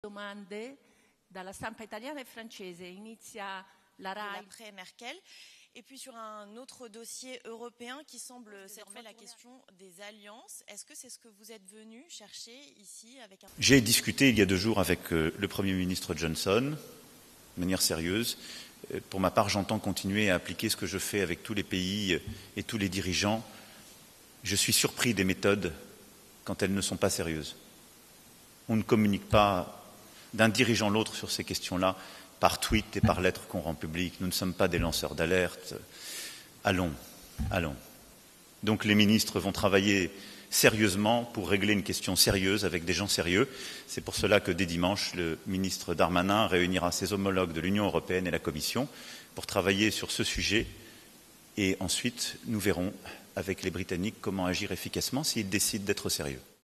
domande dalla stampa italiana e francese. Inizia la RAI. L'après-Merkel. Et puis sur un autre dossier européen qui semble désormais la question des alliances, est-ce que c'est ce que vous êtes venu chercher ici avec un... J'ai discuté il y a 2 jours avec le Premier ministre Johnson, de manière sérieuse. Pour ma part, j'entends continuer à appliquer ce que je fais avec tous les pays et tous les dirigeants. Je suis surpris des méthodes quand elles ne sont pas sérieuses. On ne communique pas d'un dirigeant à l'autre sur ces questions-là, par tweet et par lettres qu'on rend publiques. Nous ne sommes pas des lanceurs d'alerte. Allons. Donc les ministres vont travailler sérieusement pour régler une question sérieuse avec des gens sérieux. C'est pour cela que dès dimanche, le ministre Darmanin réunira ses homologues de l'Union européenne et la Commission pour travailler sur ce sujet. Et ensuite, nous verrons avec les Britanniques comment agir efficacement s'ils décident d'être sérieux.